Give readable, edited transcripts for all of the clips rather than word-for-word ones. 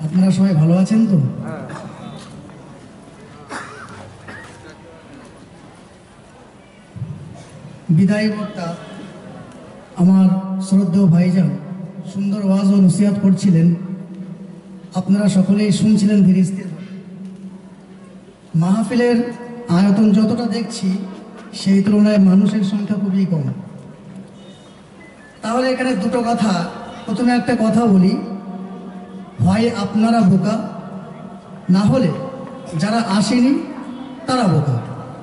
আপনারা সবাই ভালো আছেন তো? বিদায়ী বক্তা আমার শ্রদ্ধেয় ভাইজান সুন্দর ওয়াজ ও নসিহত করছিলেন, আপনারা সকলেই শুনছিলেন ধীরে স্থির। মাহফিলের আয়তন যতটা দেখছি সেই তুলনায় মানুষের সংখ্যা খুবই কম। তাহলে এখানে দুটো কথা, প্রথমে একটা কথা বলি, হয় আপনারা বোকা, না হলে যারা আসেনি তারা বোকা।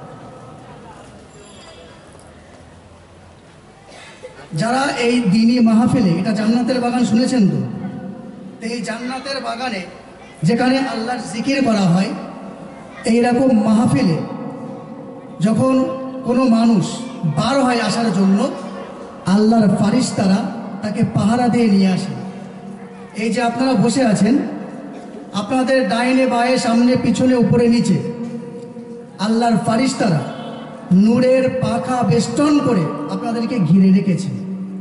যারা এই দিনী মাহফিলে, এটা জান্নাতের বাগান শুনেছেন তো, এই জান্নাতের বাগানে যেখানে আল্লাহর জিকির করা হয়, এইরকম মাহফিলে যখন কোনো মানুষ বার হয় আসার জন্য, আল্লাহর ফারিস্তারা তাকে পাহারা দিয়ে নিয়ে আসে। এই যে আপনারা বসে আছেন, আপনাদের ডাইনে বায়ে সামনে পিছনে উপরে নিচে আল্লাহর ফারিস্তারা নূরের পাখা বেষ্টন করে আপনাদেরকে ঘিরে রেখেছে।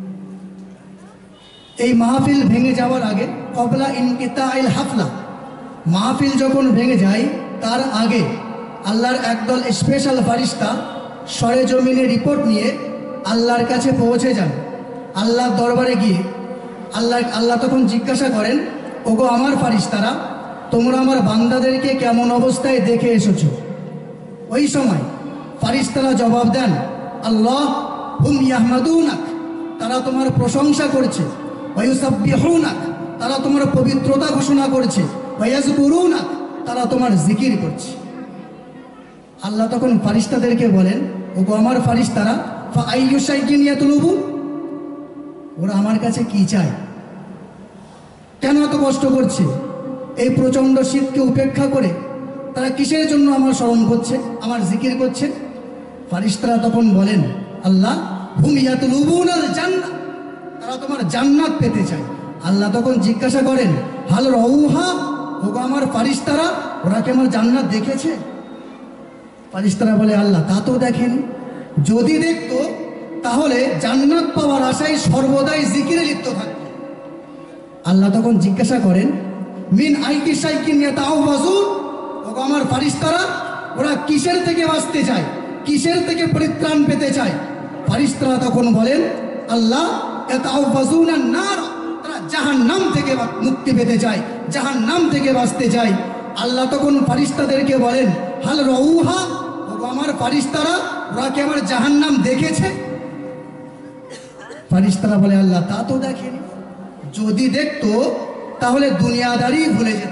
এই মাহফিল ভেঙে যাওয়ার আগে, কবলা ইনকিতাইল হাফলা, মাহফিল যখন ভেঙে যায় তার আগে আল্লাহর একদল স্পেশাল ফারিস্তা সরে জমিনে রিপোর্ট নিয়ে আল্লাহর কাছে পৌঁছে যান। আল্লাহর দরবারে গিয়ে আল্লাহ তখন জিজ্ঞাসা করেন, ওগো আমার ফারিস্তারা, তোমরা আমার বান্দাদেরকে কেমন অবস্থায় দেখে এসেছো? ওই সময় ফারিস্তারা জবাব দেন, আল্লাহ হুম ইয়াহমাদুনাক, তারা তোমার প্রশংসা করছে, ওয়ায়ুসাব্বিহুনাক, তারা তোমার পবিত্রতা ঘোষণা করছে, ওয়ায়াজকুরুনাক, তারা তোমার জিকির করছে। আল্লাহ তখন ফারিস্তাদেরকে বলেন, ওগো আমার ফারিস্তারা, ফাআইয়ু শাইইন ইয়াতলুবুন, ওরা আমার কাছে কি চায়, কেন এত কষ্ট করছে, এই প্রচণ্ড শীতকে উপেক্ষা করে তারা কিসের জন্য আমার স্মরণ করছে, আমার জিকির করছে? ফারিস্তারা তখন বলেন, আল্লাহ হুম ইয়াতলুবুনাল জান্নাহ, তারা তোমার জান্নাত পেতে চায়। আল্লাহ তখন জিজ্ঞাসা করেন, হাল রাউহা, ওগো আমার ফারিস্তারা, ওরা কি আমার জান্নাত দেখেছে? ফারিস্তারা বলে, আল্লাহ তা তো দেখেনি, যদি দেখতো তাহলে জান্নাত পাওয়ার আশায় সর্বদাই জিকিরে লিপ্ত থাকতো। আল্লাহ তখন জিজ্ঞাসা করেন, মিন আইকি শাইকিন ইয়াতাআওয়াজুন, ওগো আমার ফারিস্তারা, ওরা কিসের থেকে বাঁচতে চায়, কিসের থেকে পরিত্রাণ পেতে চায়? ফারিস্তারা তখন বলেন, আল্লাহ ইয়াতাআওয়াজুনান নার, তারা জাহান্নাম থেকে মুক্তি পেতে চায়, জাহান্নাম থেকে বাঁচতে চায়। আল্লাহ তখন ফারিস্তাদেরকে বলেন, হাল রাউহা, ওগো আমার ফারিস্তারা, ওরা কি আমার জাহান্নাম দেখেছে? ফারিস্তারা বলে, আল্লাহ তা তো দেখেনি, যদি দেখতো তাহলে দুনিয়াদারি ভুলে যেত।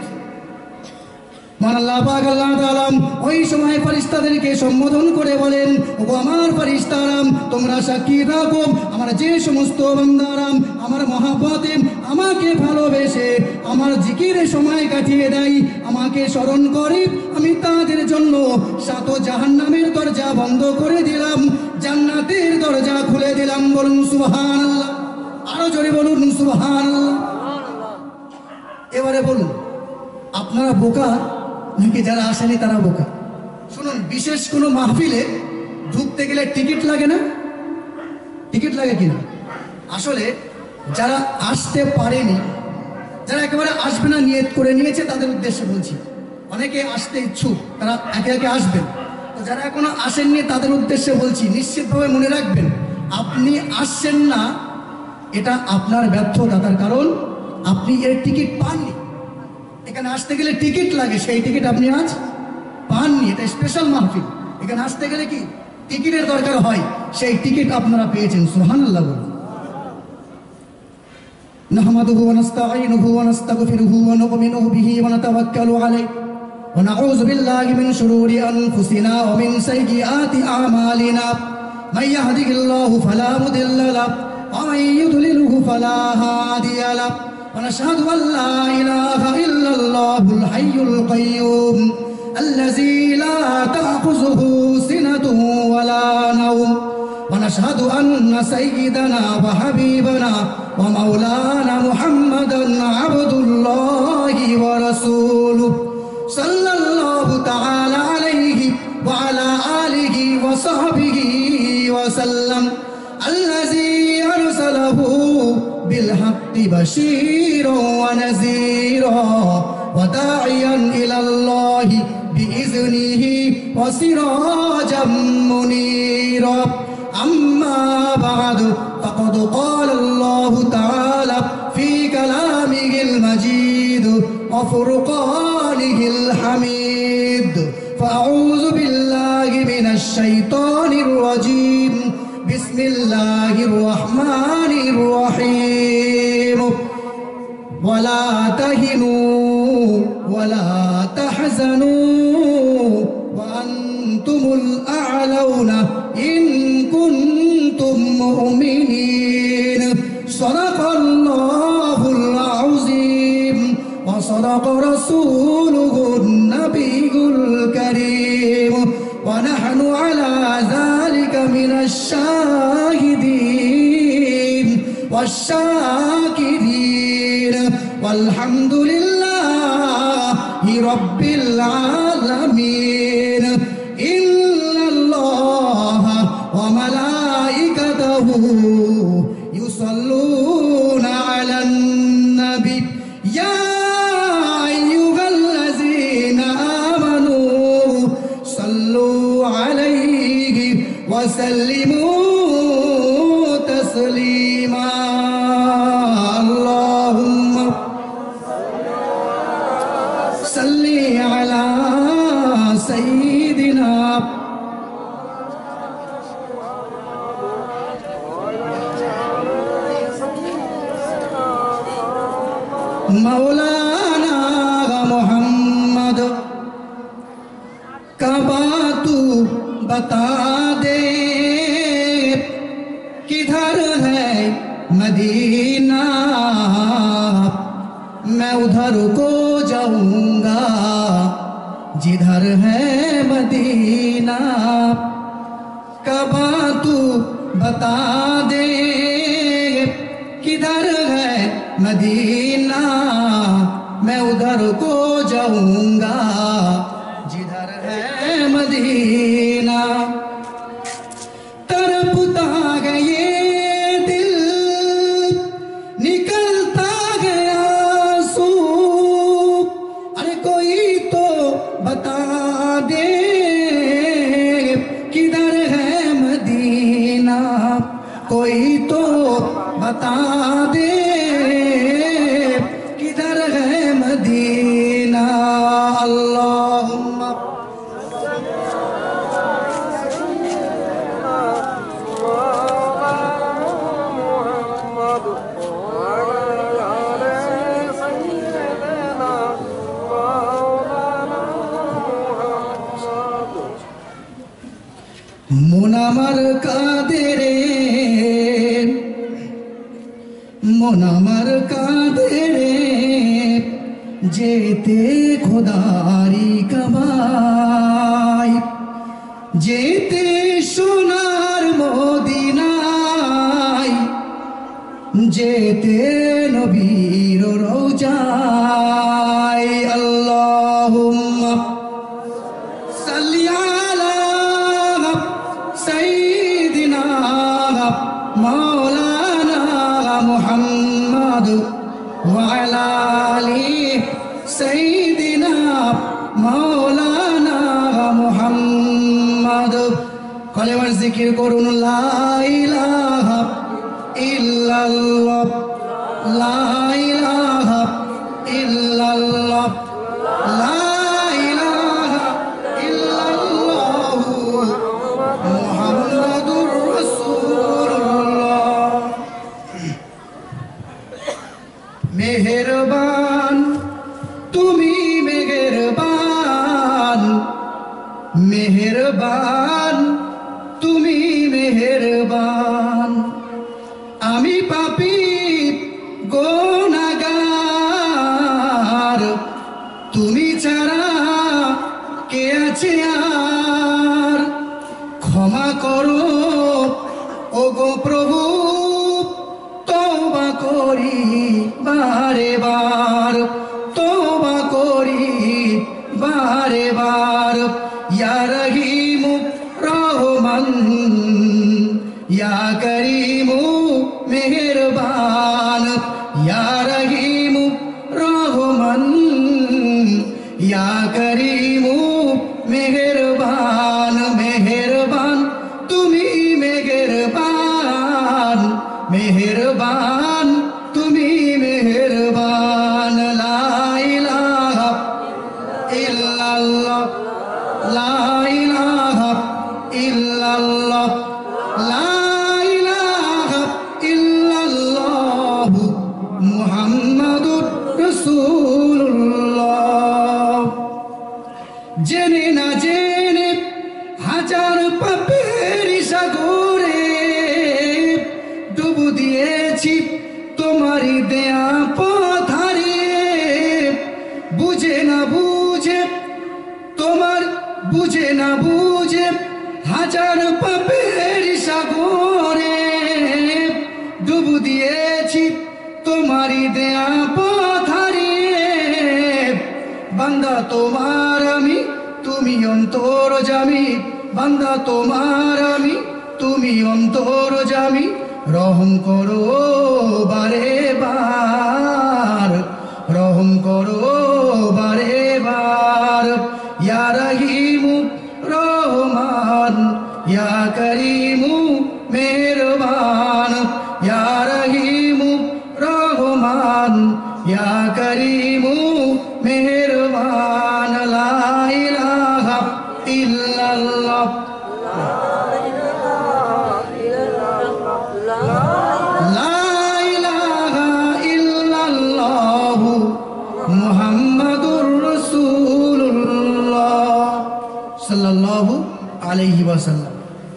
আল্লাহ পাক আল্লাহ তাআলা ওই সময় ফারিস্তাদেরকে সম্বোধন করে বলেন, ওগো আমার ফারিস্তারা, তোমরা সাক্ষী রাখো, আমার যে সমস্ত বান্দারা আমার মহব্বতে আমাকে ভালোবেসে আমার জিকিরে সময় কাটিয়ে দেয়, আমাকে স্মরণ করে, আমি তাদের জন্য 7 জাহান্নামের দরজা বন্ধ করে দিলাম, জান্নাতের দরজা খুলে দিলাম। বলুন সুবহানাল্লাহ, আরো জোরে বলুন সুবহানাল্লাহ। এবারে বলুন, আপনারা বোকা নাকি যারা আসেনি তারা বোকা? শুনুন, বিশেষ কোনো মাহফিলে ঢুকতে গেলে টিকিট লাগে না? টিকিট লাগে কিনা? আসলে যারা আসতে পারেনি, যারা একেবারে আসবে না নিয়ত করে নিয়েছে, তাদের উদ্দেশ্যে বলছি। অনেকে আসতে ইচ্ছুক, তারা একে একে আসবেন। তো যারা এখনো আসেননি তাদের উদ্দেশ্যে বলছি, নিশ্চিতভাবে মনে রাখবেন, আপনি আসছেন না এটা আপনার ব্যর্থতা, তার কারণ আপনি এর টিকিট পাননি। এখানে আসতে গেলে টিকিট লাগে, সেই টিকিট আপনি আজ পাননি। এটা স্পেশাল মাহফিল, এখানে আসতে গেলে কি টিকিটের দরকার হয়, সেই টিকিট আপনারা পেয়েছেন। সুবহানাল্লাহ বলুন। নাহমাদুহু ওয়া নাস্তাঈনুহু ওয়া নাস্তাগফিরুহু ওয়া নু'মিনু বিহি ওয়া নাতাওয়াক্কালু আলাইহি ওয়া নাউযু বিল্লাহি মিন শুরুরি আনফুসিনা ওয়া মিন সাইয়্যিআতি আ'মালিনা মান ইয়াহদিহিল্লাহু ফালা মুদিল্লা লাহু ওয়া মান ইউদ্লিলহু ফালা হাদিয়া লাহু। ونشهد أن لا إله إلا الله الحي القيوم الذي لا تأخذه سنة ولا نوم. ونشهد أن سيدنا وحبيبنا ومولانا محمدا عبد الله ورسوله صلى الله تعالى عليه وعلى آله وصحبه وسلم الذي أرسله بالحق بشيرا ونذيرا وداعيا إلى الله بإذنه وسراجا منيرا أما بعد فقد قال الله تعالى في كلامه المجيد وفرقانه الحميد فأعوذ بالله من الشيطان الرجيم بسم الله الرحمن الرحيم ولا تهنوا ولا تحزنوا وأنتم الأعلون إن كنتم مؤمنين صدق الله العظيم وصدق رسوله النبي الكريم ونحن على ذلك من الشاهدين والشاكرين والحمد لله رب العالمين إن الله وملائكته يصلون على النبي يا أيها الذين آمنوا صلوا عليه وسلموا تسليما اللهم صل على سيدنا मौलाना मोहम्मद का बात तू बता दे किधर है मदीना मैं उधर को जाऊंगा जिधर है मदीना कबा तू बता दे किधर है मदीना मैं उधर को जाऊंगा जिधर है मदीना तरपता गए दिल निकलता गया आंसू अरे कोई तो बता दे किधर है मदीना कोई तो बता दे किधर है मदीना अल्लाहुम्मा মোনামার কাদেরে মোনামার কাদেরে যেতে খোদারি কাবাই যেতে সোনার মদিনায় যেতে নবীর রওজায় আল্লাহুম্মা সাল্লি আলা সাইয়্যিদিনা মাওলানা মুহাম্মদ ওয়া আলা আলি সাইয়্যিদিনা মাওলানা মুহাম্মদ কলেমার জিকির করুন লা ইলাহা ইল্লাল্লাহ লা ইলাহা ইল্লাল্লাহ লা ইলাহা ইল্লাল্লাহ মুহাম্মাদুর রাসূলুল্লাহ মেহেরবান তুমি মেহেরবান মেহেরবান তুমি মেহেরবান আমি পাপী গুনাহগার তুমি ছাড়া কে আছে আর ক্ষমা করো ওগো প্রভু তওবা করি বারে বার তওবা করি বারে বার ইয়া রহিম রহমান করিমু মেহেরবান মেহেরবান তুমি মেহেরবান মেহেরবান তুমি মেহেরবান লা ইলাহা ইল্লাল্লাহ লা ইলাহা ইল্লাল্লাহ লা ইলাহা ইল্লাল্লাহ মুহাম্মাদুর রাসূলুল্লাহ। জেনে না জেনে হাজার পাপের সাগরে ডুব দিয়েছি তোমারই দেয়া পথ হারিয়ে। বুঝে না বুঝে তোমার বুঝে না বুঝে হাজার পাপের সাগরে ডুব দিয়েছি তোমারই দেয়া পথ হারিয়ে। বান্দা তোমার আমি তুমি অন্তর্যামী বান্দা তোমার আমি তুমি অন্তর্যামী রহম করো বারে বার রহম করো বারে বার। ইয়া রহিমু রহমান ইয়া করিমু মেহেরবান ইয়া রহিমু রহমান ইয়া করিমু মেহেরবান লা ইলাহা ইল্লাল্লাহ লা ইলাহা ইল্লাল্লাহ মুহাম্মাদুর রাসূলুল্লাহ সাল্লাল্লাহু আলাইহি ওয়াসাল্লাম।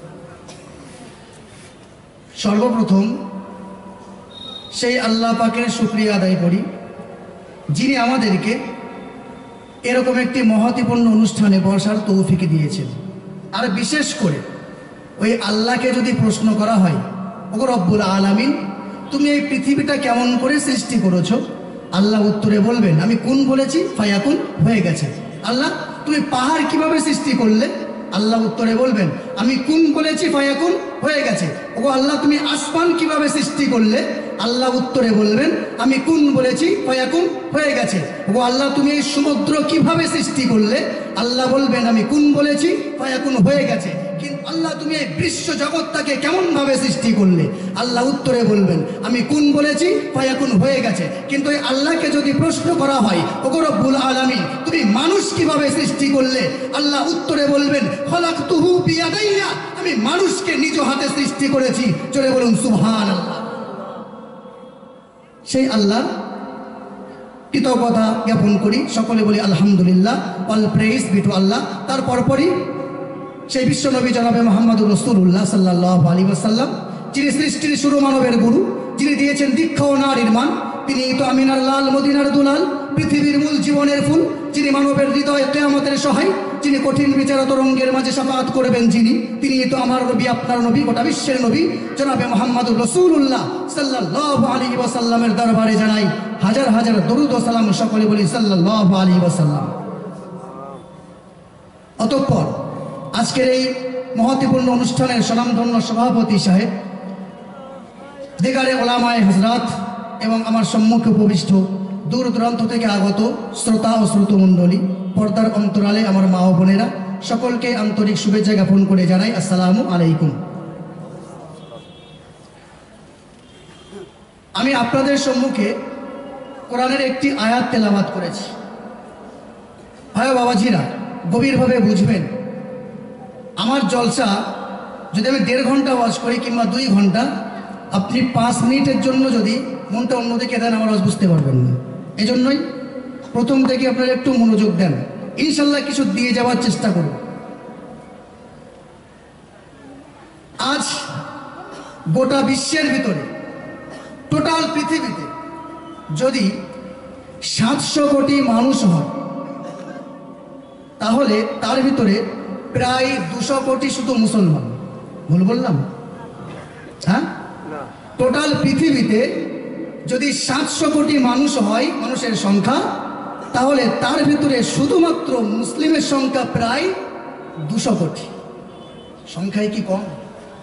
সর্বপ্রথম সেই আল্লাহ পাকের শুকরিয়া আদায় করি যিনি আমাদেরকে এরকম একটি মহত্বপূর্ণ অনুষ্ঠানে বসার তৌফিক দিয়েছেন। আর বিশেষ করে ওই আল্লাহকে যদি প্রশ্ন করা হয়, ওগো রব্বুল আলামিন তুমি এই পৃথিবীটা কেমন করে সৃষ্টি করেছো, আল্লাহ উত্তরে বলবেন আমি কুন বলেছি ফায়াকুন হয়ে গেছে। আল্লাহ তুমি পাহাড় কিভাবে সৃষ্টি করলে, আল্লাহ উত্তরে বলবেন আমি কুন বলেছি ফায়াকুন হয়ে গেছে। ওগো আল্লাহ তুমি আসমান কিভাবে সৃষ্টি করলে, আল্লাহ উত্তরে বলবেন আমি কুন বলেছি ফায়াকুন হয়ে গেছে। ওগো আল্লাহ তুমি এই সমুদ্র কিভাবে সৃষ্টি করলে, আল্লাহ বলবেন আমি কুন বলেছি ফায়াকুন হয়ে গেছে। কিন্তু আল্লাহ তুমি এই বিশ্ব জগৎটাকে কেমন ভাবে সৃষ্টি করলে, আল্লাহ উত্তরে বলবেন আমি কুন বলেছি ফায়াকুন হয়ে গেছে। কিন্তু এই আল্লাহকে যদি প্রশ্ন করা হয় ওগো রব্বুল আলামিন তুমি মানুষ কিভাবে সৃষ্টি করলে, আল্লাহ উত্তরে বলবেন খলাকতুহু বিয়াদাইয়া আমি মানুষকে নিজ হাতে সৃষ্টি করেছি। জোরে বলুন সুবহানাল্লাহ। সেই আল্লাহ কৃতজ্ঞতা জ্ঞাপন করি, সকলে বলি আলহামদুলিল্লাহ, all praise be to Allah. তার পরপরই সেই বিশ্বনবী জনাবে মুহাম্মদুর রাসূলুল্লাহ সাল্লাল্লাহু আলাইহি ওয়াসাল্লাম, যিনি সৃষ্টির শুরু মানবের গুরু, যিনি দিয়েছেন দীক্ষা ও নারীর মান, তিনি তো আমিনার লাল মদিনার দুলাল, পৃথিবীর মূল জীবনের ফুল, যিনি মানবের হৃদয়ে কিয়ামতের সহায়, যিনি কঠিন বিচার তরঙ্গের মাঝে শাফাআত করবেন যিনি, তিনি তো আমার নবী আপনার নবী গোটা বিশ্বের নবী জনাবে মুহাম্মদুর রাসূলুল্লাহ সাল্লাল্লাহু আলাইহি ওয়াসাল্লামের দরবারে জানাই হাজার হাজার দরুদ ও সালাম। সকলে বলি সাল্লাল্লাহু আলাইহি ওয়াসাল্লাম। অতঃপর আজকের এই মহত্বপূর্ণ অনুষ্ঠানের স্বনামধন্য সভাপতি সাহেব, দিগারে ওলামায়ে হযরত এবং আমার সম্মুখে উপবিষ্ট দূর দূরান্ত থেকে আগত শ্রোতা ও শ্রোতমণ্ডলী, পর্দার অন্তরালে আমার মা ও বোনেরা, সকলকে আন্তরিক শুভেচ্ছা জ্ঞাপন করে জানাই আসসালামু আলাইকুম। আমি আপনাদের সম্মুখে কোরআনের একটি আয়াত তেলাওয়াত করেছি। ভাই বাবাজিরা গভীরভাবে বুঝবেন, আমার জলসা যদি আমি 1.5 ঘন্টা ওয়াজ করি কিংবা 2 ঘন্টা, আপনি 5 মিনিটের জন্য যদি মনটা অন্যদিকে দেন আমার ওয়াজ বুঝতে পারবেন না। এই জন্যই প্রথম থেকে আপনারা একটু মনোযোগ দেন, ইনশাল্লাহ কিছু দিয়ে যাওয়ার চেষ্টা করুন। আজ গোটা বিশ্বের ভিতরে, টোটাল পৃথিবীতে যদি 700 কোটি মানুষ হয়, তাহলে তার ভিতরে প্রায় 200 কোটি শুধু মুসলমান। ভুল বললাম? হ্যাঁ, টোটাল পৃথিবীতে যদি 700 কোটি মানুষ হয় মানুষের সংখ্যা, তাহলে তার ভিতরে শুধুমাত্র মুসলিমের সংখ্যা প্রায় 200 কোটি। সংখ্যায় কি কম?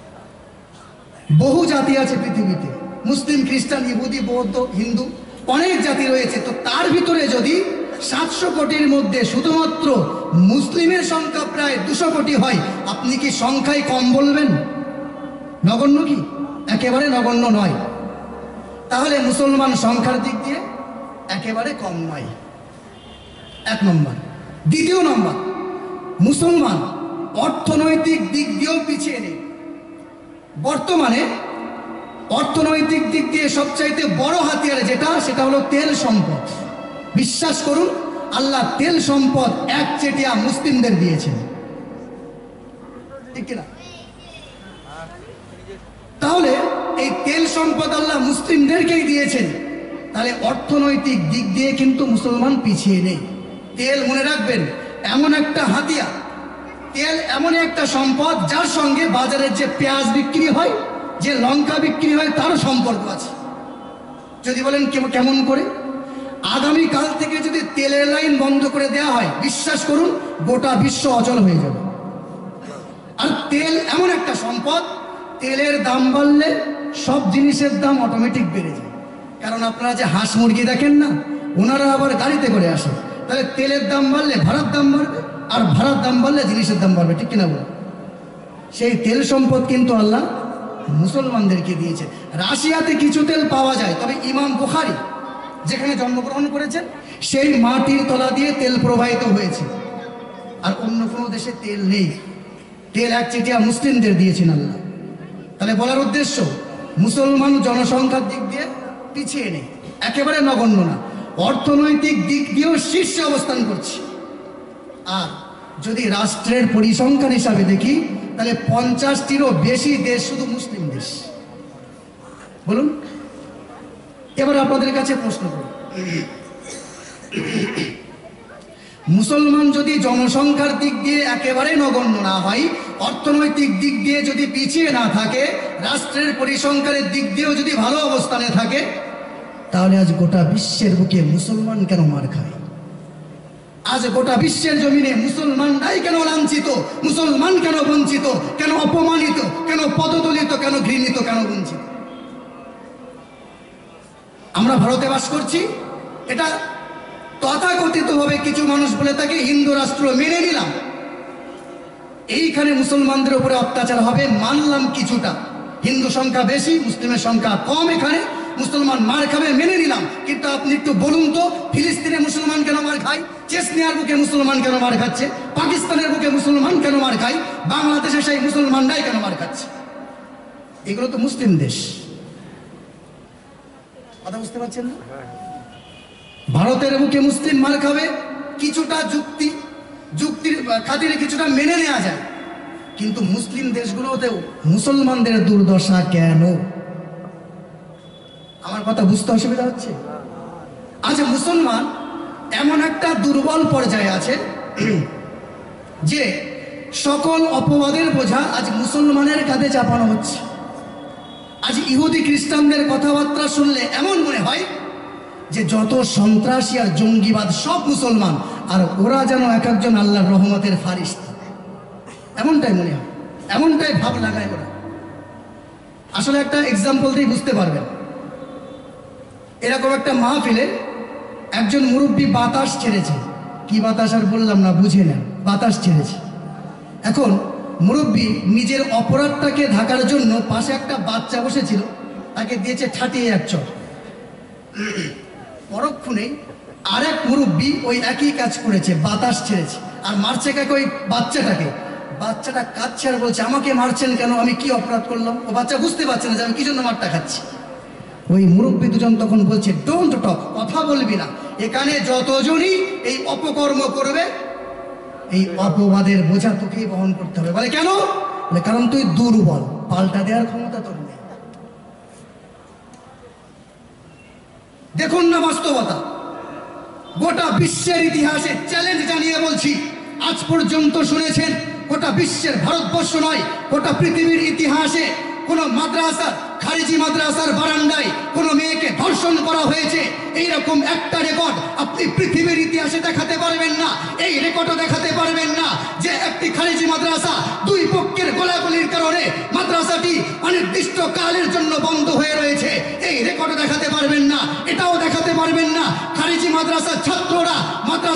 বহু জাতি আছে পৃথিবীতে, মুসলিম, খ্রিস্টান, ইহুদি, বৌদ্ধ, হিন্দু, অনেক জাতি রয়েছে। তো তার ভিতরে যদি 700 কোটির মধ্যে শুধুমাত্র মুসলিমের সংখ্যা প্রায় 200 কোটি হয়, আপনি কি সংখ্যায় কম বলবেন? নগণ্য কি? একেবারে নগণ্য নয়। তাহলে মুসলমান সংখ্যার দিক দিয়ে একেবারে কম নয়, 1 নম্বর। দ্বিতীয় নম্বর, মুসলমান অর্থনৈতিক দিক দিয়েও পিছিয়ে নেই। বর্তমানে অর্থনৈতিক দিক দিয়ে সবচাইতে বড় হাতিয়ার সেটা হলো তেল সম্পদ। বিশ্বাস করুন, আল্লাহ তেল সম্পদ একচেটিয়া মুসলিমদের দিয়েছেন, ঠিক কিনা? তাহলে এই তেল সম্পদ আল্লাহ মুসলিমদেরকেই দিয়েছেন, তাহলে অর্থনৈতিক দিক দিয়ে কিন্তু মুসলমান পিছিয়ে নেই। তেল মনে রাখবেন এমন একটা হাতিয়ার, তেল এমন একটা সম্পদ যার সঙ্গে বাজারের যে পেঁয়াজ বিক্রি হয়, যে লঙ্কা বিক্রি হয়, তারও সম্পর্ক আছে। যদি বলেন কেমন করে, আগামীকাল থেকে যদি তেলের লাইন বন্ধ করে দেওয়া হয়, বিশ্বাস করুন গোটা বিশ্ব অচল হয়ে যাবে। আর তেল এমন একটা সম্পদ, তেলের দাম বাড়লে সব জিনিসের দাম অটোমেটিক বেড়ে যায়। কারণ আপনারা যে হাঁস মুরগি দেখেন না, ওনারা আবার গাড়িতে করে আসে, তাহলে তেলের দাম বাড়লে ভাড়ার দাম বাড়বে, আর ভাড়ার দাম বাড়লে জিনিসের দাম বাড়বে, ঠিক কিনা বলো? সেই তেল সম্পদ কিন্তু আল্লাহ মুসলমানদেরকে দিয়েছে। রাশিয়াতে কিছু তেল পাওয়া যায়, তবে ইমাম বুখারী যেখানে জন্মগ্রহণ করেছেন সেই মাটির তলা দিয়ে তেল প্রবাহিত হয়েছে, আর অন্য কোনো দেশে তেল নেই। তেল একচেটিয়া মুসলিমদের দিয়েছেন আল্লাহ। তাহলে বলার উদ্দেশ্য, মুসলমান জনসংখ্যার দিক দিয়ে পিছিয়ে নেই, একেবারে নগণ্য না, অর্থনৈতিক দিক দিয়েও শীর্ষে অবস্থান করছে। আর যদি রাষ্ট্রের পরিসংখ্যান হিসাবে দেখি, তাহলে 50টিরও বেশি দেশ শুধু মুসলিম দেশ। বলুন, এবার আপনাদের কাছে প্রশ্ন করি, মুসলমান যদি জনসংখ্যার দিক দিয়ে একেবারে নগণ্য না হয়, অর্থনৈতিক দিক দিয়ে যদি পিছিয়ে না থাকে, রাষ্ট্রের পরিসংখ্যানের দিক দিয়েও যদি ভালো অবস্থানে থাকে, তাহলে আজ গোটা বিশ্বের বুকে মুসলমান কেন মার খায়? আজ গোটা বিশ্বের জমিনে মুসলমানরাই কেন লাঞ্ছিত, মুসলমান কেন বঞ্চিত, কেন অপমানিত, কেন পদদলিত, কেন ঘৃণিত, কেন বঞ্চিত? আমরা ভারতে বাস করছি, এটা তথাকথিতভাবে কিছু মানুষ বলে থাকে হিন্দু রাষ্ট্র, মেনে নিলাম। এইখানে মুসলমানদের উপরে অত্যাচার হবে, মানলাম কিছুটা। হিন্দু সংখ্যা বেশি, মুসলিমের সংখ্যা কম, এখানে মুসলমান মার খাবে, মেনে নিলাম। কিন্তু আপনি একটু বলুন তো, ফিলিস্তিনে মুসলমান কেন মার খায়? চেচনিয়ার বুকে মুসলমান কেন মার খাচ্ছে? পাকিস্তানের বুকে মুসলমান কেন মার খায়? বাংলাদেশে সেই মুসলমানরাই কেন মার খাচ্ছে? এগুলো তো মুসলিম দেশ। কথা বুঝতে পারছেন না? ভারতের বুকে মুসলিম মার খাবে, কিছুটা যুক্তির খাতিরে কিছুটা মেনে নেওয়া যায়, কিন্তু মুসলিম দেশগুলোতেও মুসলমানদের দুর্দশা কেন? আমার কথা বুঝতে অসুবিধা হচ্ছে? আজ মুসলমান এমন একটা দুর্বল পর্যায়ে আছে যে সকল অপবাদের বোঝা আজ মুসলমানের কাঁধে চাপানো হচ্ছে। আজ ইহুদি খ্রিস্টানদের কথাবার্তা শুনলে এমন মনে হয় যে যত সন্ত্রাসী আর জঙ্গিবাদ সব মুসলমান, আর ওরা যেন এক একজন আল্লাহর রহমতের ফারিস্তা, এমনটাই মনে হয়, এমনটাই ভাব লাগায় ওরা। আসলে একটা এক্সাম্পল দিয়ে বুঝতে পারবেন। এরকম একটা মাহফিলে একজন মুরব্বী বাতাস ছেড়েছে, কি বাতাস আর বললাম না, বুঝে নেন, বাতাস ছেড়েছে। এখন মুরব্বী নিজের অপরাধটাকে ঢাকার জন্য পাশে একটা বাচ্চা বসেছিল, তাকে দিয়েছে ঠাটিয়ে এক চর। পরক্ষণেই আরেক মুরব্বী ওই একই কাজ করেছে, বাতাস ছেড়েছে, আর মারছে কাকে? ওই বাচ্চাটাকে। বাচ্চাটা কাঁদছে আর বলছে, আমাকে মারছেন কেন, আমি কি অপরাধ করলাম? ও বাচ্চা বুঝতে পারছে না যে আমি কি জন্য মারটা খাচ্ছি। ওই মুরব্বী দুজন তখন বলছে, ডোন্ট টক, কথা বলবি না, এখানে যতজনই এই অপকর্ম করবে এই অপবাদের বোঝা তোকেই বহন করতে হবে। বলে কেন? বলে কারণ তুই দুর্বল, পাল্টা দেওয়ার ক্ষমতা তোর নেই। দেখুন না বাস্তবতা, গোটা বিশ্বের ইতিহাসে চ্যালেঞ্জ জানিয়ে বলছি, আজ পর্যন্ত শুনেছেন গোটা বিশ্বের, ভারতবর্ষ নয়, গোটা পৃথিবীর ইতিহাসে কোন মাদ্রাসা, খারিজি মাদ্রাসার বারান্দায় কোনো মেয়েকে ধর্ষণ করা হয়েছে, এইরকম একটা রেকর্ড আপনি পৃথিবীর ইতিহাসে দেখাতে পারবেন না। এই রেকর্ডও দেখাতে পারবেন না যে একটি খারিজি মাদ্রাসা দুই পক্ষের গোলাগুলির কারণে মাদ্রাসাটি অনির্দিষ্ট কালের জন্য বন্ধ হয়ে রয়েছে, এই রেকর্ডও দেখাতে পারবেন না। এটাও দেখাতে পারবেন না খারিজি মাদ্রাসার ছাত্ররা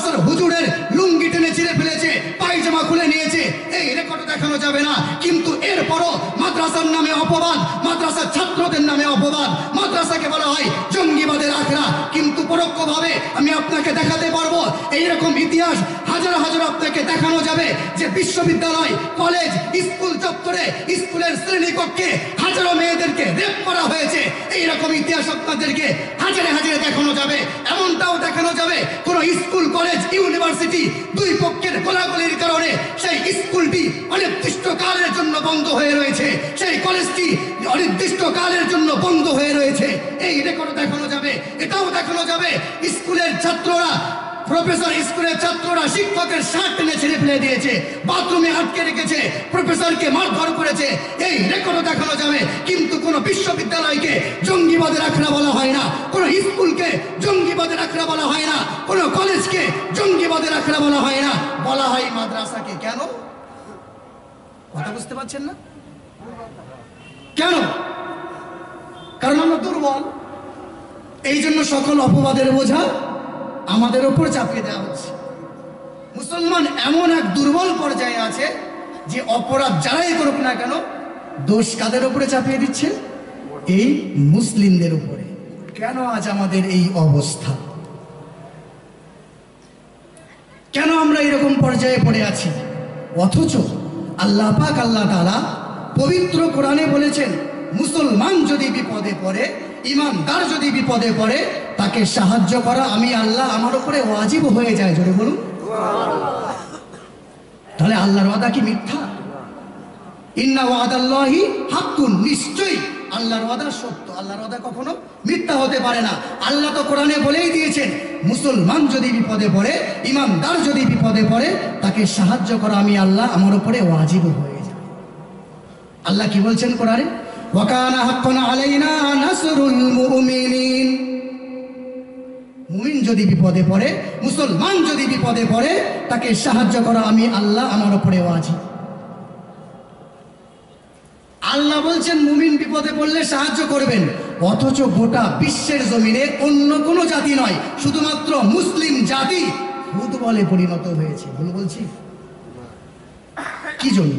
আপনাকে দেখাতে পারবো এইরকম ইতিহাস হাজার হাজার আপনাকে দেখানো যাবে যে বিশ্ববিদ্যালয়, কলেজ, স্কুল চত্বরে, স্কুলের শ্রেণীকক্ষে হাজারো মেয়েদেরকে রেপ করা হয়েছে। এইরকম ইতিহাস আপনাদেরকে হাজারে হাজারে দেখানো যাবে। এমনটাও দেখানো যাবে কোন স্কুল, কলেজ, ইউনিভার্সিটি দুই পক্ষের গোলাগুলির কারণে সেই স্কুলটি অনির্দিষ্টকালের জন্য বন্ধ হয়ে রয়েছে, সেই কলেজটি অনির্দিষ্টকালের জন্য বন্ধ হয়ে রয়েছে। এই রেকর্ড দেখানো যাবে। এটাও দেখানো যাবে স্কুলের ছাত্ররা, প্রফেসর স্কুলের ছাত্ররা শিক্ষকের শার্ট টেনে ছেড়ে ফেলে দিয়েছে, বাথরুমে আটকে রেখেছে, প্রফেসরকে মারধর করেছে। এই রেকর্ড দেখানো যাবে। কিন্তু কোনো বিশ্ববিদ্যালয়কে জঙ্গিবাদের আখড়া বলা হয় না, কোনো স্কুলকে জঙ্গিবাদের আখড়া বলা হয় না, কোনো কলেজকে জঙ্গিবাদের আখড়া বলা হয় না, বলা হয় মাদ্রাসাকে। কেন? কথা বুঝতে পারছেন না কেন? কারণ আমরা দুর্বল। এই জন্য সকল অপবাদের বোঝা আমাদের উপর চাপিয়ে দেওয়া হচ্ছে। মুসলমান এমন এক দুর্বল পর্যায়ে আছে যে অপরাধ যারাই করুক না কেন দোষ কাদের উপরে চাপিয়ে দিচ্ছে? এই মুসলিমদের উপরে। কেন আজ আমাদের এই অবস্থা? কেন আমরা এরকম পর্যায়ে পড়ে আছি? অথচ আল্লাহ পাক, আল্লাহ তাআলা পবিত্র কোরআনে বলেছেন, মুসলমান যদি বিপদে পড়ে, ইমানদার যদি বিপদে পড়ে, তাকে সাহায্য করা আমি আল্লাহ আমার উপরে ওয়াজিব হয়ে যায়। জোরে বলুন। তাহলে আল্লাহর ওয়াদা কি মিথ্যা? ইন্না ওয়াদাল্লাহি হাক্কুন, নিশ্চয়ই আল্লাহর ওয়াদা সত্য। আল্লাহর ওয়াদা কখনো মিথ্যা হতে পারে না। আল্লাহ তো কোরআনে বলেই দিয়েছেন, মুসলমান যদি বিপদে পড়ে, ইমানদার যদি বিপদে পড়ে, তাকে সাহায্য করা আমি আল্লাহ আমার উপরে ওয়াজিব হয়ে যায়। আল্লাহ কি বলছেন কোরআনে? ওয়াকানা হাক্কান আলাইনা নাসরুল মুমিনিন। মুমিন যদি বিপদে পড়ে, মুসলমান যদি বিপদে পড়ে, তাকে সাহায্য করা আমি আল্লাহ আমার উপরে ওয়াজিব। আল্লাহ বলছেন মুমিন বিপদে পড়লে সাহায্য করবেন, অথচ গোটা বিশ্বের জমিনে অন্য কোনো জাতি নয়, শুধুমাত্র মুসলিম জাতি ফুটবলে পরিণত হয়েছে। বলছি কি জন্য?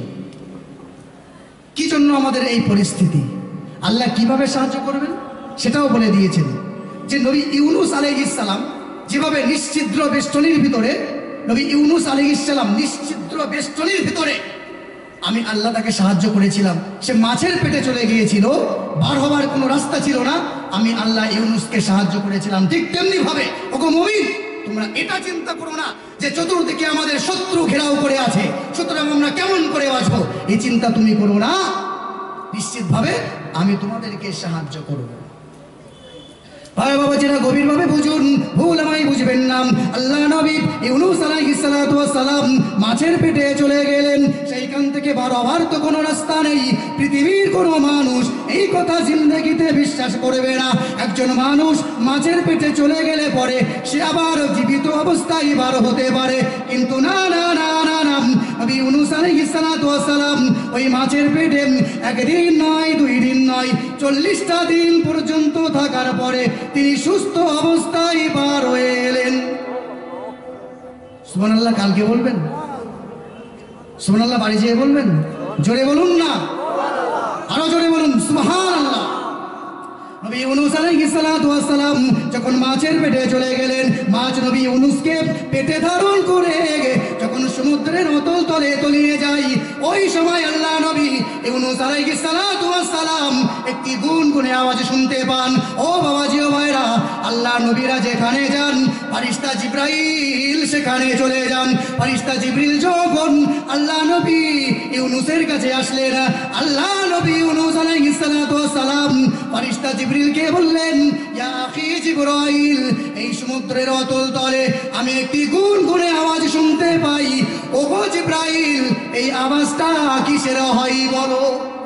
কি জন্য আমাদের এই পরিস্থিতি? আল্লাহ কিভাবে সাহায্য করবেন সেটাও বলে দিয়েছেন। যে নবী ইউনুস আলাইহিস সালাম যেভাবে নিশ্ছিদ্র বেষ্টনীর ভিতরে, নবী ইউনুস আলাইহিস সালাম নিশ্ছিদ্র বেষ্টনীর ভিতরে আমি আল্লাহ তাকে সাহায্য করেছিলাম। সে মাছের পেটে চলে গিয়েছিল, বার হবার কোনো রাস্তা ছিল না, আমি আল্লাহ ইউনুসকে সাহায্য করেছিলাম। ঠিক তেমনি ভাবে ওগো মুমিন, তোমরা এটা চিন্তা করো না যে চতুর্দিকে আমাদের শত্রু ঘেরাও করে আছে, সুতরাং আমরা কেমন করে বাঁচবো, এই চিন্তা তুমি করো না। নিশ্চিতভাবে আমি তোমাদেরকে সাহায্য করব। ভাই বাবা, যেটা গভীরভাবে বুঝুন, ভুল আমায় বুঝবেন না। আল্লাহ নবী ইউনুস আলাইহিস সালাতু ওয়াস সালাম মাছের পেটে চলে গেলেন, সেইখান থেকে বার হবার তো কোনো রাস্তা নেই। পৃথিবীর কোনো মানুষ এই কথা জিন্দেগিতে বিশ্বাস করবে না, একজন মানুষ মাছের পেটে চলে গেলে পরে সে আবার জীবিত অবস্থায় বার হতে পারে। কিন্তু না না না না না, নবী ইউনুস আলাইহিস সালাতু ওয়াস সালাম ওই মাছের পেটে একদিন নয়, 2 দিন নয়, 40টা দিন পর্যন্ত থাকার পরে তিনি সুস্থ অবস্থায় বার হয়ে এলেন। সুবহানাল্লাহ। কালকে বলবেন সুবহানাল্লাহ, বাড়ি যেয়ে বলবেন। জোরে বলুন না, আরো জোরে বলুন সুবহানাল্লাহ। নবী ইউনুস আলাইহিস সালাতু ওয়াস সালাম যখন মাছের পেটে চলে গেলেন, মাছ নবী ইউনুসকে পেটে ধারণ করে যখন সমুদ্রের অতল তলে তলিয়ে যায়, ওই সময় আল্লাহ নবী ইউনুস আলাইহিস সালাতু ওয়াস সালাম একটি গুনগুনে আওয়াজ শুনতে পান। ও বাবাজি, ও ভাইরা, আল্লাহ নবীরা যেখানে যান ফেরেশতা জিবরাইল সেখানে চলে যান। ফেরেশতা জিবরিল যখন আল্লাহ নবী ইউনুসের কাছে আসলেন, আল্লাহ নবী ইউনুস আলাইহিস সালাতু ওয়াস সালাম ফেরেশতা জিবরিলকে বললেন, ইয়া আখি জিবরাইল, এই সমুদ্রের অতল তলে আমি একটি গুনগুনে আওয়াজ শুনতে পাই। ওগো জিবরাইল, এই আওয়াজটা কিসের হয় বলো?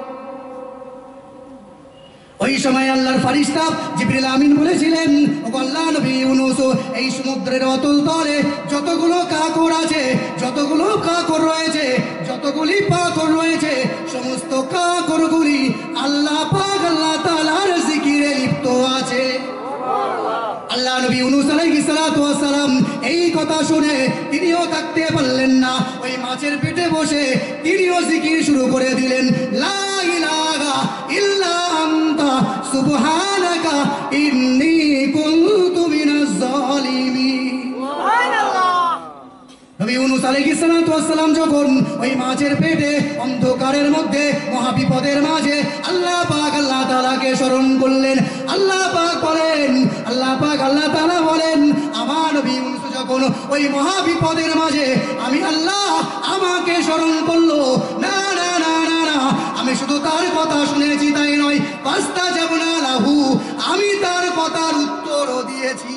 ওই সময় আল্লাহর ফেরেশতা জিবরিল আমিন বলেছিলেন, ওগো আল্লাহ নবী ইউনুস, এই সমুদ্রের অতল তলে যতগুলো কাকর আছে, যতগুলো কাকর রয়েছে, যতগুলি পাথর রয়েছে, সমস্ত কাকরগুলি আল্লাহ পাক আল্লাহ তাআলার জিকিরে লিপ্ত আছে। আল্লাহ নবী ইউনুস আলাইহিস সালাতু ওয়াস সালাম এই কথা শুনে তিনিও থাকতে পারলেন না, ওই মাছের পেটে বসে তিনিও জিকির শুরু করে দিলেন, লা ইলাহা ইল্লা আনতা সুবহানাকা ইন্নী কুনতু মিনাজ জালিমিন। নবী ইউনূস আলাইহিস সালাতু ওয়াস সালাম যখন ওই মাছের পেটে অন্ধকারের মধ্যে মহাবিপদের মাঝে আল্লাহ পাক আল্লাহ তাআলাকে স্মরণ করলেন। আল্লাহ পাক বলেন, আল্লাহ পাক আল্লাহ তাআলা বলেন, আমার নবী ইউনূস যখন ওই মহাবিপদের মাঝে আমি আল্লাহ আমাকে স্মরণ করলো, না না না না না, আমি শুধু তার কথা শুনেছি তাই নয়, ফাস্তাজাবনা লাহু, আমি তার কথার উত্তরও দিয়েছি।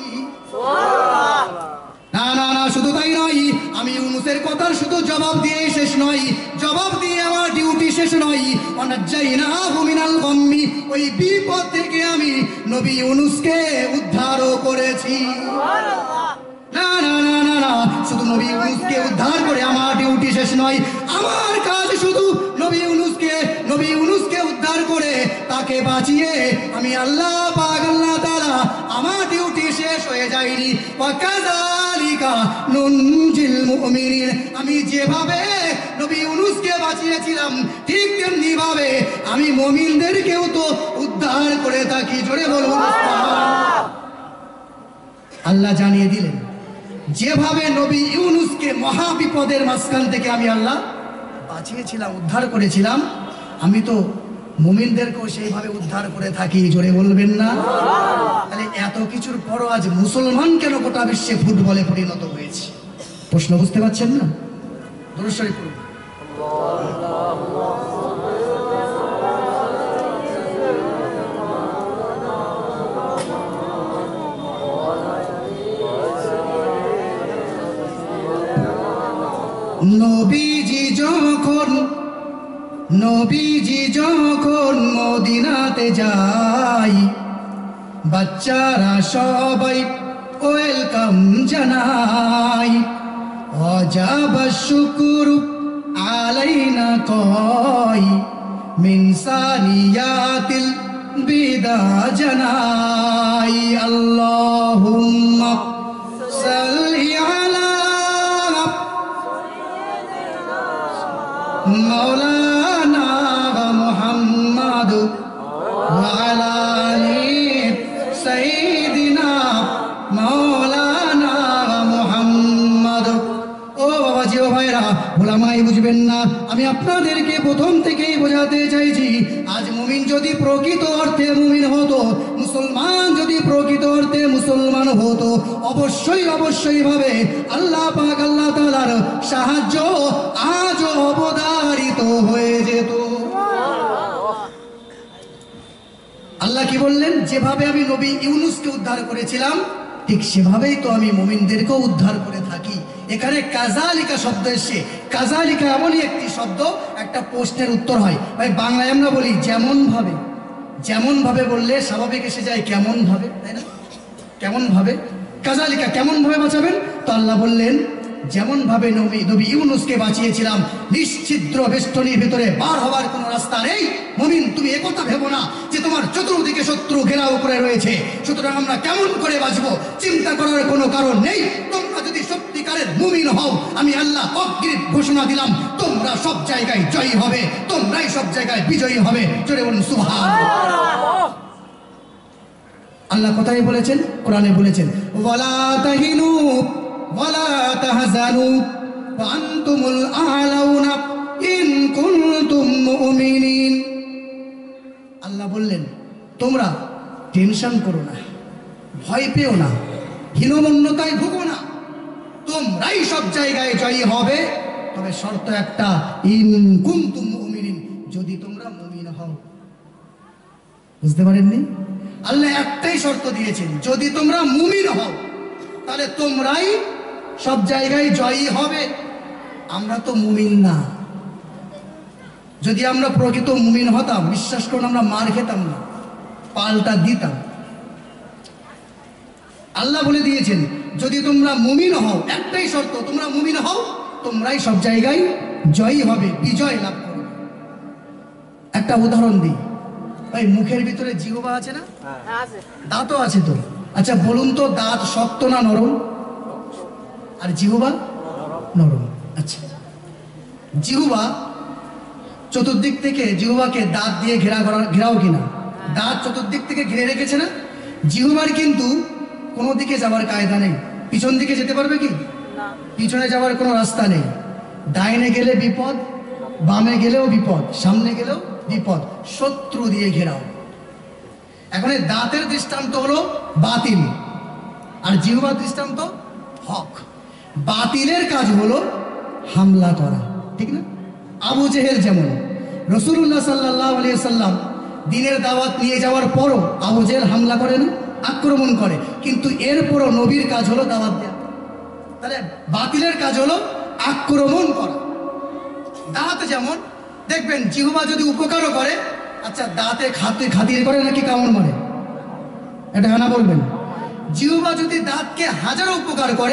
না না না, শুধু তাই নয়, আমি ইউনূসের কথার শুধু জবাব দিয়ে শেষ নয়, জবাব দিয়ে আমার ডিউটি শেষ নয়, ওয়ানাজ্জাইনাহু মিনাল গাম্মি, ওই বিপদ থেকে আমি নবী ইউনূসকে উদ্ধারও করেছি। না না না না না, শুধু নবী ইউনূসকে উদ্ধার করে আমার ডিউটি শেষ নয়, আমার কাজ শুধু নবী ইউনূসকে উদ্ধার করে তাকে বাঁচিয়ে আমি আল্লাহ পাক আল্লাহ তাআলা আমার ডিউটি শেষ হয়ে যায়নি। ওয়া কাযালিকা নুনজিল মুমিনিন, আমি যেভাবে নবী ইউনূসকে বাঁচিয়েছিলাম ঠিক তেমনি ভাবে আমি মুমিনদেরকেও তো উদ্ধার করে থাকি। জোরে বলুন সুবহানাল্লাহ। আল্লাহ জানিয়ে দিলেন, যেভাবে নবী ইউনূসকে মহাবিপদের মাঝখান থেকে আমি আল্লাহ বাঁচিয়েছিলাম, উদ্ধার করেছিলাম, আমি তো মুমিনদেরকেও সেইভাবে উদ্ধার করে থাকি। জোরে বলবেন না? তাহলে এত কিছুর পরও আজ মুসলমান কেন গোটা বিশ্বে ফুটবলে পরিণত হয়েছে? প্রশ্ন বুঝতে পারছেন না? দরুদ শরীফ পড়ুন। নবীজি যখন মদিনাতে যাই, বাচ্চারা সবাই ওয়েলকাম জানাই, ওয়াজাবা শুকরু আলাইনা কয়, মিন সানিয়াতিল বিদা জানাই, আল্লাহুম্মা সাল্লি আলা মাওলানা মুহাম্মদ ওয়া আলা আলি সাইয়্যিদিনা মাওলানা মুহাম্মদ। ও বাবাজি, ও ভাইরা, ভোলামাই বুঝবেন না, আমি আপনাদেরকে প্রথম থেকেই বোঝাতে চাইছি, আজ মুমিন যদি প্রকৃত অর্থে মুমিন হতো, মুসলমান যদি প্রকৃত অর্থে মুসলমান হতো, অবশ্যই ভাবে আল্লাহ পাক আল্লাহ তাআলার সাহায্য আজ অবধারিত হয়ে যেত। আল্লাহ কি বললেন? যেভাবে আমি নবী ইউনূসকে উদ্ধার করেছিলাম ঠিক সেভাবেই তো আমি মুমিনদেরকেও উদ্ধার করে থাকি। এখানে কাযালিকা শব্দ এসে, কাযালিকা এমনই একটি শব্দ, একটা প্রশ্নের উত্তর হয়। ভাই বাংলায় আমরা বলি যেমন ভাবে, যেমন ভাবে বললে স্বাভাবিক এসে যায় কেমন ভাবে, তাই না? কেমন ভাবে, কাযালিকা কেমন ভাবে বাঁচাবেন? তো আল্লাহ বললেন, যেমন ভাবে নবী ইউনূসকে বাঁচিয়েছিলাম, নিশ্চিদ্র বেষ্টনীর ভিতরে বার হওয়ার কোনো রাস্তা নেই। মুমিন, তুমি একথা ভেবো না যে তোমার চতুর্দিকে শত্রু ঘেরাও করে রয়েছে, সুতরাং আমরা কেমন করে বাঁচবো, চিন্তা করার কোনো কারণ নেই। তোমরা যদি সত্যিকারের মুমিন হও, আমি আল্লাহ অগ্রিম ঘোষণা দিলাম, তোমরা সব জায়গায় জয়ী হবে, তোমরাই সব জায়গায় বিজয়ী হবে। জোরে বলুন সুবহানাল্লাহ। আল্লাহ কোথায় বলেছেন? কোরআনে বলেছেন, ওয়ালা তাহিনু ওয়ালা তাহজানু ওয়া আনতুমুল আ'লাউনা ইন কুনতুম মুমিনিন। আল্লাহ বললেন, তোমরা টেনশন করো না, ভয় পেও না, হীনমন্যতায় ভুগো না, তোমরাই সব জায়গায় জয়ী হবে, তবে শর্ত একটা, ইন কুনতুম মুমিনিন, যদি তোমরা মুমিন হও। বুঝতে পারেননি? আল্লাহ একটাই শর্ত দিয়েছেন, যদি তোমরা মুমিন হও তাহলে তোমরাই সব জায়গায় জয়ী হবে। আমরা তো মুমিন না। যদি আমরা প্রকৃত মুমিন হতাম, বিশ্বাস করুন আমরা মার খেতাম না, পাল্টা দিতাম। আল্লাহ বলে দিয়েছেন, যদি তোমরা মুমিন হও, একটাই শর্ত, তোমরা মুমিন হও, তোমরাই সব জায়গায় জয়ী হবে, বিজয় লাভ করবে। একটা উদাহরণ দিই, ভাই মুখের ভিতরে জিহ্বা আছে না? দাঁতও আছে তো। আচ্ছা বলুন তো, দাঁত শক্ত না নরম? আর জিহ্বা? নরম। আচ্ছা, জিহ্বা চতুর্দিক থেকে, জিহ্বাকে দাঁত দিয়ে ঘেরাও কিনা? দাঁত চতুর্দিক থেকে ঘিরে রেখেছে না? জিহ্বার কিন্তু কোনো দিকে যাবার কায়দা নেই, পিছন দিকে যেতে পারবে কি? পিছনে যাওয়ার কোনো রাস্তা নেই। ডাইনে গেলে বিপদ, বামে গেলেও বিপদ, সামনে গেলেও বিপদ, শত্রু দিয়ে ঘেরাও। এখন এই দাঁতের দৃষ্টান্ত হলো বাতিল, আর জিহ্বার দৃষ্টান্ত হক। বাতিলের কাজ হলো হামলা করা, ঠিক না? আবু জেহেল যেমন রাসূলুল্লাহ সাল্লাল্লাহু আলাইহি সাল্লাম দিনের দাওয়াত নিয়ে যাওয়ার পরও আবু জেহেল হামলা করে না, আক্রমণ করে, কিন্তু এরপরও নবীর কাজ হলো দাওয়াত দেওয়া। তাহলে বাতিলের কাজ হলো আক্রমণ করা। দাঁত যেমন দেখবেন জিহ্বা যদি উপকারও করে, আচ্ছা দাঁতে খাতির করে নাকি কামড় মারে? এটা হানা বলবেন। জিহ্বা যদি দাঁতকে হাজারো উপকার করে,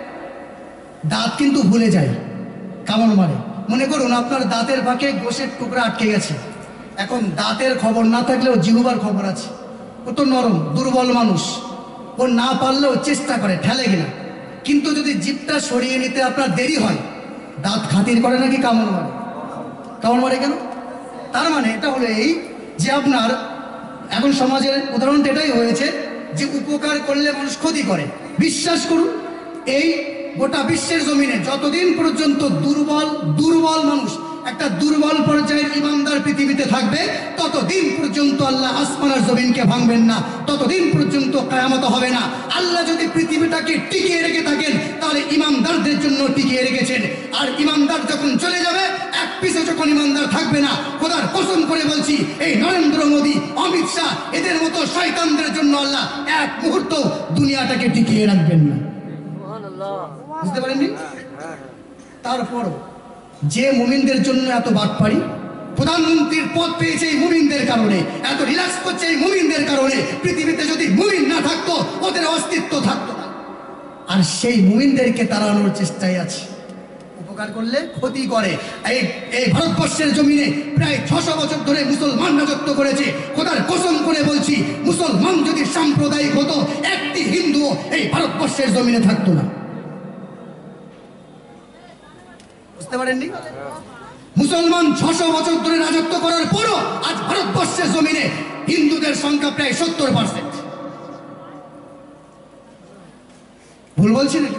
দাঁত কিন্তু ভুলে যায়, কামড় মারে। মনে করুন আপনার দাঁতের ফাঁকে গোশের টুকরা আটকে গেছে, এখন দাঁতের খবর না থাকলেও জিহ্বার খবর আছে। ও তো নরম দুর্বল মানুষ, ও না পারলেও চেষ্টা করে, ঠেলে কিনা। কিন্তু যদি জিভটা সরিয়ে নিতে আপনার দেরি হয়, দাঁত খাতির করে নাকি কামড় মারে? কামড় মারে কেন? তার মানে এটা হলো এই যে আপনার এখন সমাজের উদাহরণটা এটাই হয়েছে যে উপকার করলে মানুষ ক্ষতি করে। বিশ্বাস করুন, এই গোটা বিশ্বের জমিনে যতদিন পর্যন্ত দুর্বল মানুষ, একটা দুর্বল পর্যায়ের ইমানদার পৃথিবীতে থাকবে, ততদিন পর্যন্ত আল্লাহ আসমান আর জমিনকে ভাঙবেন না, ততদিন পর্যন্ত কিয়ামত হবে না। আল্লাহ যদি পৃথিবীটাকে টিকিয়ে রেখে থাকেন, তাহলে ইমানদারদের জন্য টিকিয়ে রেখেছেন। আর ইমানদার যখন চলে যাবে, এক পিছে যখন ইমানদার থাকবে না, খোদার কসম করে বলছি, এই নরেন্দ্র মোদী, অমিত শাহ, এদের মতো শয়তানদের জন্য আল্লাহ এক মুহূর্ত দুনিয়াটাকে টিকিয়ে রাখবেন না। বুঝতে পারেননি? তারপর যে মুমিনদের জন্য এত বাটপাড়ি, প্রধানমন্ত্রীর পদ পেয়েছে এই মুমিনদের কারণে, এত রিল্যাক্স করছে এই মুমিনদের কারণে। পৃথিবীতে যদি মুমিন না থাকতো, ওদের অস্তিত্ব থাকতো না। আর সেই মুমিনদেরকে তাড়ানোর চেষ্টায় আছে, উপকার করলে ক্ষতি করে। এই ভারতবর্ষের জমিনে প্রায় 600 বছর ধরে মুসলমান রাজত্ব করেছে। খোদার কসম করে বলছি, মুসলমান যদি সাম্প্রদায়িক হতো, একটি হিন্দুও এই ভারতবর্ষের জমিনে থাকতো না। বুঝতে পারেননি? মুসলমান 600 বছর ধরে রাজত্ব করার পরও আজ ভারতবর্ষের জমিনে হিন্দুদের সংখ্যা প্রায় 70%। ভুল বলছি নাকি?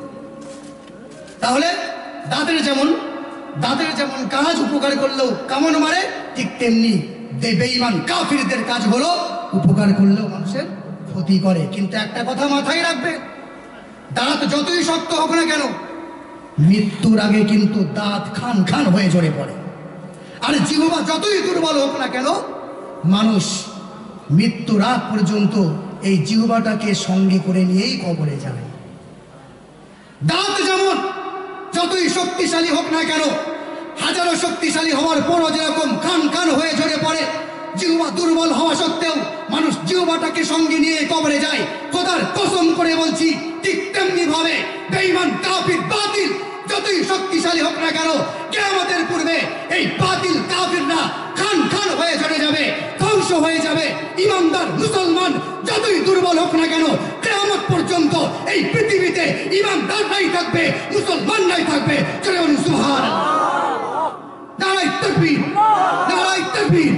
তাহলে দাঁতের যেমন কাজ উপকার করলেও কামড় মারে, ঠিক তেমনি বেঈমান কাফিরদের কাজ হলো উপকার করলেও মানুষের ক্ষতি করে। কিন্তু একটা কথা মাথায় রাখবে, দাঁত যতই শক্ত হোক না কেন, মৃত্যুর আগে কিন্তু দাঁত খান খান হয়ে ঝরে পড়ে। আর জিহ্বা যতই দুর্বল হোক না কেন, মানুষ মৃত্যুর আগ পর্যন্ত এই জিহ্বাটাকে সঙ্গে করে নিয়েই কবরে যায়। দাঁত যেমন যতই শক্তিশালী হোক না কেন, হাজারো শক্তিশালী হওয়ার পরও যেরকম খান খান হয়ে ঝরে পড়ে, জিহ্বা দুর্বল হওয়া সত্ত্বেও মানুষ জিহ্বাটাকে সঙ্গে নিয়ে কবরে যায়। খোদার কসম করে বলছি, ঠিক তেমনি ভাবে বেঈমান কাফির বাতিল যতই শক্তিশালী হোক না কেন, কিয়ামতের পূর্বে এই বাতিল কাফিররা খান খান হয়ে ঝরে যাবে, ধ্বংস হয়ে যাবে। ইমানদার মুসলমান যতই দুর্বল হোক না কেন, কিয়ামত পর্যন্ত এই পৃথিবীতে ইমানদাররাই থাকবে, মুসলমানরাই থাকবে। চলে বলুন সুবহানাল্লাহ, নারায়ে তাকবীর, নারায়ে তাকবীর।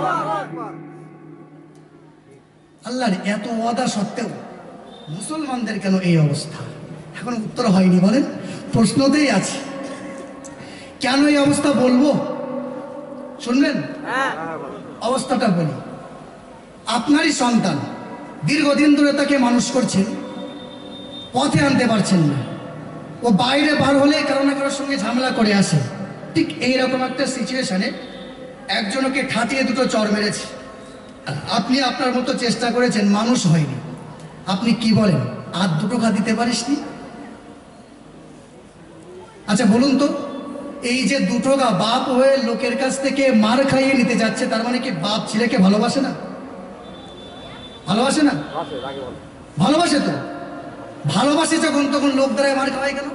আল্লাহর এত ওয়াদা সত্ত্বেও মুসলমানদের কেন এই অবস্থা? এখন উত্তর হয়নি, বলেন, প্রশ্নতেই আছে। কেন এই অবস্থা বলবো, শুনবেন? অবস্থাটা বলি। আপনারই সন্তান, দীর্ঘদিন ধরে তাকে মানুষ করছেন, পথে আনতে পারছেন না, ও বাইরে বার হলে কারো না কারোর সঙ্গে ঝামেলা করে আসে। ঠিক এইরকম একটা সিচুয়েশনে একজনকে ঠাটিয়ে দুটো চড় মেরেছে। আপনি আপনার মতো চেষ্টা করেছেন, মানুষ হয়নি। আপনি কি বলেন, আর দুটো ঘা দিতে পারিসনি? আচ্ছা বলুন তো, এই যে দুটো গা বাপ হয়ে লোকের কাছ থেকে মার খাইয়ে নিতে যাচ্ছে, তার মানে কি বাপ ছেলেকে ভালোবাসে না? ভালোবাসে না? ভালোবাসে তো। ভালোবাসে যখন, তখন লোক দ্বারায় মার খাওয়াই কেন?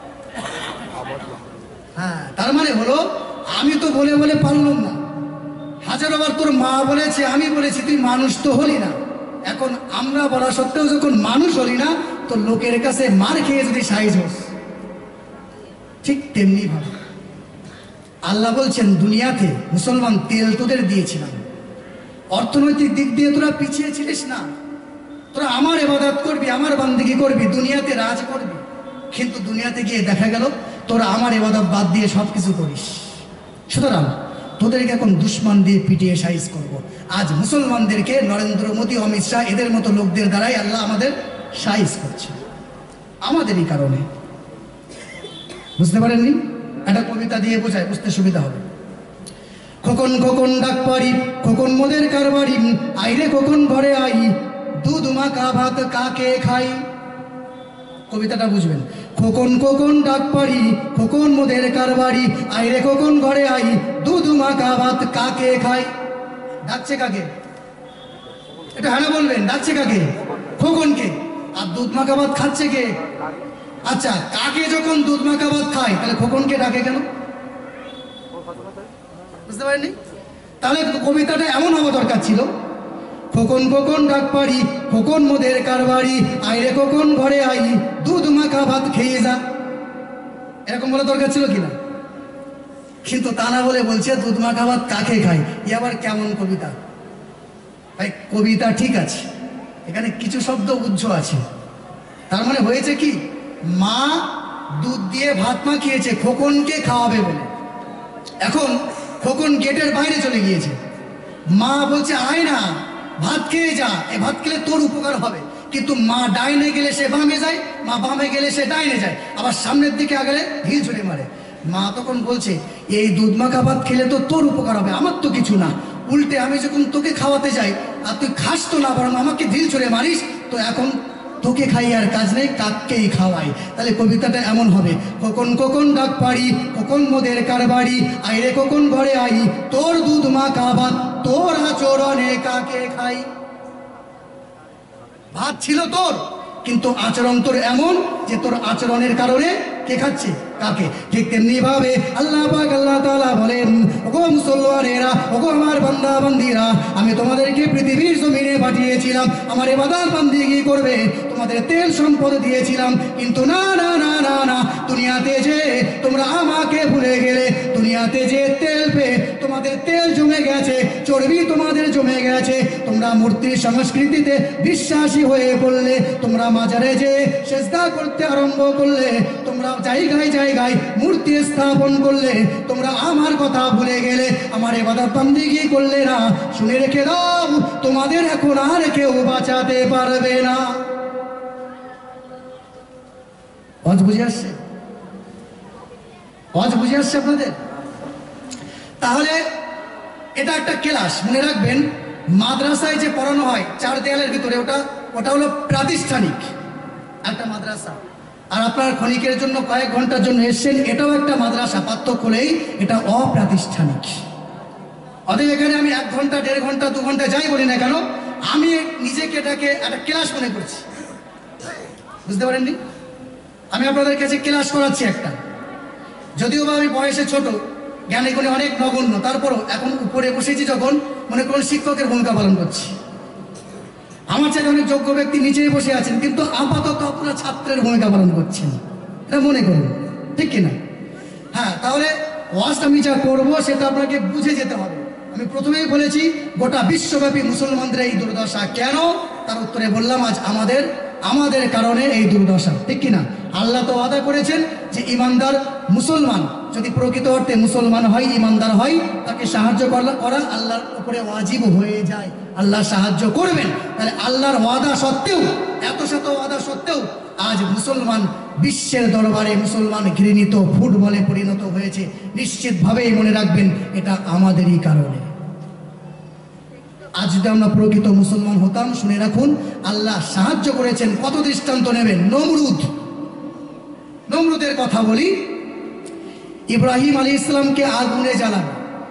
হ্যাঁ, তার মানে হলো আমি তো বলে বলে পারলাম না, হাজারো বার তোর মা বলেছে, আমি বলেছি, তুই মানুষ তো হলি না। এখন আমরা বলা সত্ত্বেও যখন মানুষ হলি না, তো লোকের কাছে মার খেয়ে যদি সাইজ হোস, ঠিক তেমনি ভাবে আল্লাহ বলছেন, দুনিয়াতে মুসলমান তেল তোদের দিয়েছিলাম, অর্থনৈতিক দিক দিয়ে তোরা পিছিয়ে ছিলিস না, তোরা আমার ইবাদত করবি, আমার বান্দেগি করবি, দুনিয়াতে রাজ করবি, কিন্তু দুনিয়াতে গিয়ে দেখা গেল তোরা আমার ইবাদত বাদ দিয়ে সব কিছু করিস। সুতরাং তোদেরকে এখন দুশ্মন দিয়ে পিটিয়ে সাইজ করব। আজ মুসলমানদেরকে নরেন্দ্র মোদী, অমিত শাহ এদের মতো লোকদের দ্বারাই আল্লাহ আমাদের সাইজ করছে, আমাদেরই কারণে। বুঝতে পারেননি? একটা কবিতা দিয়ে বোঝায়, বুঝতে সুবিধা হবে। খোকন খোকন ডাক পারি, খোকন মোদের কারবারি, আইরে খোকন ঘরে আই, দুধ মাখা ভাত কাকে খাই। কবিতাটা বুঝবেন। খোকন খোকন ডাক পারি, খোকন মোদের কারবারি, আইরে খোকন ঘরে আই, দুধ মাখা ভাত কাকে খাই। ডাকছে কাকে? এটা হ্যাঁ বলবেন, ডাকছে কাকে? খোকনকে। আর দুধ মাখা ভাত খাচ্ছে কে? আচ্ছা, কাকে যখন দুধ মাখা ভাত খায় তাহলে খোকনকে ডাকে কেন? বুঝতে পারেননি? তাহলে কবিতাটা এমন হওয়া দরকার ছিল, খোকন খোকন ডাক পারি, খোকন মোদের কারবারি, আইরে খোকন ঘরে আই, দুধ মাখা ভাত খেয়ে যা। এরকম বলা দরকার ছিল কিনা? কিন্তু তা না বলে বলছে দুধ মাখা ভাত কাকে খাই। এ আবার কেমন কবিতা? তাই কবিতা ঠিক আছে, এখানে কিছু শব্দ উজ্জ্ব আছে। তার মানে হয়েছে কি, মা দুধ দিয়ে ভাত মাখিয়েছে খোকনকে খাওয়াবে বলে। এখন খোকন গেটের বাইরে চলে গিয়েছে, মা বলছে আয় না ভাত খেয়ে যা, এ ভাত খেলে তোর উপকার হবে। কিন্তু মা ডাইনে গেলে সে বামে যায়, মা বামে গেলে সে ডাইনে যায়, আবার সামনের দিকে আগলে ঢিল ছুড়ে মারে। মা তখন বলছে এই দুধ মাখা ভাত খেলে তো তোর উপকার হবে, আমার তো কিছু না। উল্টে আমি যখন তোকে খাওয়াতে যাই আর তুই খাস তো না, বরং আমাকে ঢিল ছুড়ে মারিস, তো এখন তোকে খাই আর কাজ নেই, কাককেই খাওয়াই। তাহলে কবিতাটা এমন হবে, খোকন খোকন ডাক পারি, খোকন মোদের কারবারি, আইরে খোকন ঘরে আই, তোর দুধ মাখা ভাত তোর আচরণে কাকে খাই। ভাত ছিল তোর, কিন্তু আচরণ তোর এমন যে তোর আচরণের কারণে কে খাচ্ছে, কাকে। ঠিক তেমনি ভাবে আল্লাহ পাক আল্লাহ তাআলা বলেন, ওগো মুসলমানেরা, ওগো আমার বান্দা বান্দীরা, আমি তোমাদেরকে পৃথিবীর জমিনে পাঠিয়েছিলাম আমার ইবাদত বান্দিগি করবে, তোমাদের তেল সম্পদ দিয়েছিলাম, কিন্তু না না না না না, দুনিয়াতে যে তোমরা আমাকে ভুলে গেলে, দুনিয়াতে যে তেল পেয়ে তোমাদের তেল জমে গেছে, চর্বি তোমাদের জমে গেছে, তোমরা মূর্তির সংস্কৃতিতে বিশ্বাসী হয়ে পড়লে, তোমরা মাজারে যে সেজদা করতে আরম্ভ করলে, তোমরা জায়গায় জায়গায় মূর্তি স্থাপন করলে, তোমরা আমার কথা ভুলে গেলে, আমার ইবাদত বান্দিগি করলে না। শুনে রেখে দাও, তোমাদের এখন আর কেউ বাঁচাতে পারবে না। আজ বুঝে আসছে? আজ বুঝে আসছে আপনাদের? তাহলে এটা একটা ক্লাস, মনে রাখবেন, মাদ্রাসায় যে পড়ানো হয় চার দেয়ালের ভিতরে, ওটা হলো প্রাতিষ্ঠানিক একটা মাদ্রাসা। আর আপনার ক্ষণিকের জন্য কয়েক ঘন্টার জন্য এসছেন, এটাও একটা মাদ্রাসা, পার্থক্য নেই, এটা অপ্রাতিষ্ঠানিক। অতএব এখানে আমি 1 ঘন্টা 1.5 ঘন্টা 2 ঘন্টা যাই বলি না কেন, আমি নিজেকে এটাকে একটা ক্লাস মনে করছি। বুঝতে পারেননি? আমি আপনাদের কাছে ক্লাস করাচ্ছি একটা, যদিও বা আমি বয়সে ছোট, জ্ঞানে গুণে অনেক নগণ্য, তারপরও এখন উপরে বসেছি যখন, মনে করুন শিক্ষকের ভূমিকা পালন করছি। আমার চাইতে অনেক যোগ্য ব্যক্তি নিচেই বসে আছেন, কিন্তু আপাতত আপনারা ছাত্রের ভূমিকা পালন করছেন, এটা মনে করুন, ঠিক কিনা? হ্যাঁ, তাহলে ওয়াজ আমি যা করবো সেটা আপনাকে বুঝে যেতে হবে। আমি প্রথমেই বলেছি গোটা বিশ্বব্যাপী মুসলমানদের এই দুর্দশা কেন, তার উত্তরে বললাম আজ আমাদের কারণে এই দুর্দশা, ঠিক কিনা? আল্লাহ তো ওয়াদা করেছেন যে ইমানদার মুসলমান যদি প্রকৃত অর্থে মুসলমান হয়, ইমানদার হয়, তাকে সাহায্য করা আল্লাহর উপরে ওয়াজিব হয়ে যায়। আল্লাহ সাহায্য করবেন। তাহলে আল্লাহর ওয়াদা সত্ত্বেও, এত শত ওয়াদা সত্ত্বেও আজ মুসলমান বিশ্বের দরবারে মুসলমান ঘৃণিত ফুটবলে পরিণত হয়েছে। নিশ্চিতভাবেই মনে রাখবেন এটা আমাদেরই কারণে। আজ যদি আমরা প্রকৃত মুসলমান হতাম, শুনে রাখুন আল্লাহ সাহায্য করেছেন। কত দৃষ্টান্ত নেবেন? নমরুদের কথা বলি। ইব্রাহিম আলাইহিস ইসলামকে আগুনে জ্বালানো,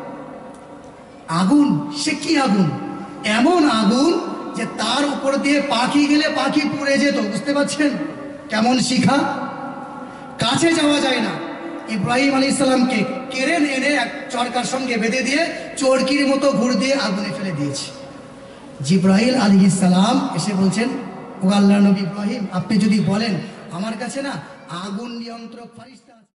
আগুন, সে কি আগুন? এমন আগুন যে তার উপর দিয়ে পাখি গেলে পাখি পুড়ে যেত। বুঝতে পারছেন কেমন শিখা? কাছে যাওয়া যায় না। ইব্রাহিম আলাইহিস সালামকে কেড়ে এনে এক চরকার সঙ্গে বেঁধে দিয়ে চরকির মতো ঘুর দিয়ে আগুনে ফেলে দিয়েছে। জিব্রাইল আলাইহিস সালাম এসে বলছেন, ও আল্লাহর নবী ইব্রাহিম, আপনি যদি বলেন, আমার কাছে না আগুন নিয়ন্ত্রক ফারিস্তা